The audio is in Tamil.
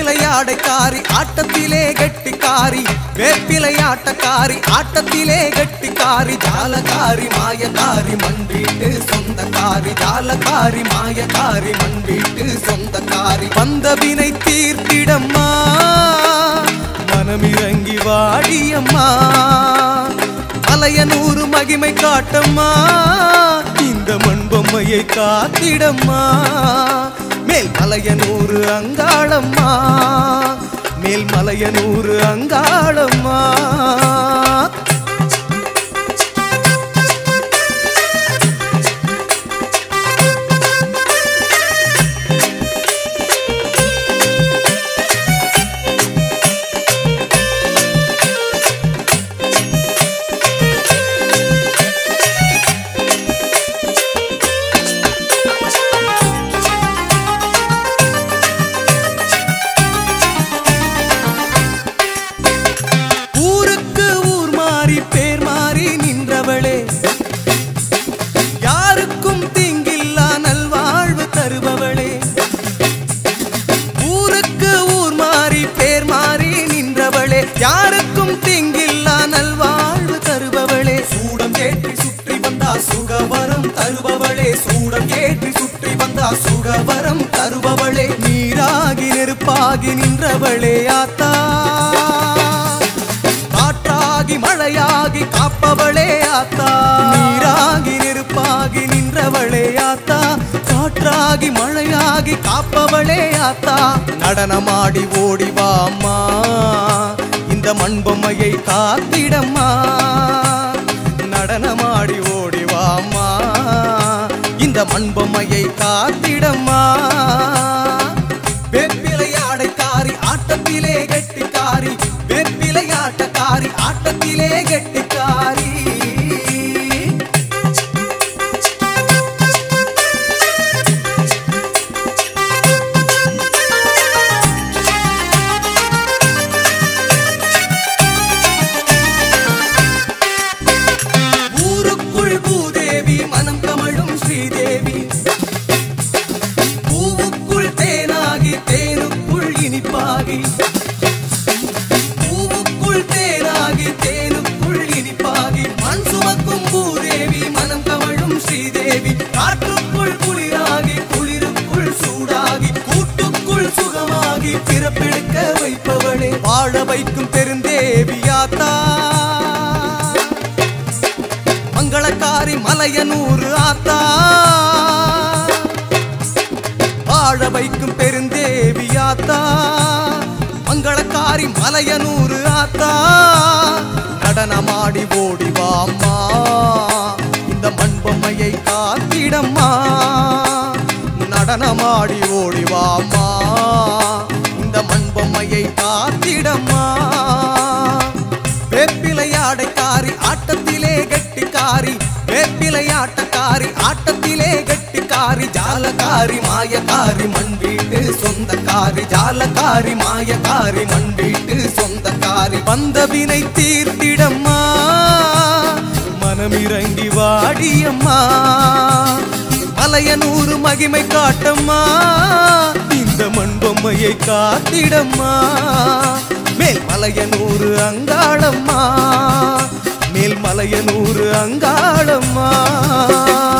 வேப்பிலையாடைக்காரி ஆட்டத்திலே கெட்டிக்காரி வேப்பிலையாட்டக்காரி ஆட்டத்திலே கெட்டிக்காரி ஜாலகாரி மாயக்காரி மண் வீட்டு சொந்தக்காரி ஜாலகாரி மாயக்காரி மண் வீட்டு சொந்தக்காரி வந்த வினை தீர்த்திடம்மா மனமிறங்கி வாடியம்மா மலையனூறு மகிமை காட்டம்மா இந்த மண் பொம்மையை காத்திடம்மா மேல் மலையனூறு அங்காளம்மா மேல் மலையனூறு அங்காளம்மா யாருக்கும் திங்கில்லா நல்வாழ்வு தருபவளே சூடம் ஏற்றி சுற்றி வந்தா சுகவரம் தருபவளே சூடம் ஏற்றி சுற்றி வந்தா சுகவரம் தருபவளே நீராகி நெருப்பாகி நின்றவளே ஆத்தா காற்றாகி மழையாகி காப்பவளே ஆத்தா நீராகி நெருப்பாகி நின்றவளே ஆத்தா காற்றாகி மழையாகி காப்பவளே ஆத்தா நடனமாடி ஓடிவா அம்மா இந்த மண் பொம்மையை காத்திடம்மா நடனமாடி ஓடிவாம்மா இந்த மண் பொம்மையை காத்திடம்மா வேப்பிலையாடைக்காரி ஆட்டத்திலே கெட்டிக்காரி வேப்பிலையாட்டக்காரி ஆட்டத்திலே கெட்டிக்காரி பூவுக்குள் தேனாகி தேனுக்குள் இனிப்பாகி மண் சுமக்கும் பூதேவி மனம் கமழும் ஸ்ரீதேவி காற்றுக்குள் குளிராகி குளிருக்குள் சூடாகி கூட்டுக்குள் சுகமாகி பிறப்பெடுக்க வைப்பவளே வாழ வைக்கும் பெருந்தேவியாத்தா மங்களக்காரி மலையனூறு ஆத்தா வாழ வைக்கும் பெருந்தேவியாத்தா மங்களக்காரி மலையனூறு ஆத்தா நடனமாடி ஓடிவாம்மா இந்த மண் பொம்மையை காத்திடம்மா நடனமாடி ஓடிவாம்மா இந்த மண் பொம்மையை காத்திடம்மா வேப்பிலையாடைக்காரி ஆட்டத்திலே கெட்டிக்காரி வேப்பிலையாட்டக்காரி ஆட்டத்திலே கெட்டிக்காரி ஜாலகாரி மாயக்காரி மண் வீட்டு சொந்தக்காரி ஜாலகாரி மாயக்காரி மண் வீட்டு சொந்தக்காரி வந்த வினை தீர்த்திடம்மா மனமிறங்கி வாடியம்மா மலையனூறு மகிமை காட்டம்மா இந்த மண் பொம்மையை காத்திடம்மா மேல் மலையனூறு அங்காளம்மா மேல் மலையனூறு அங்காளம்மா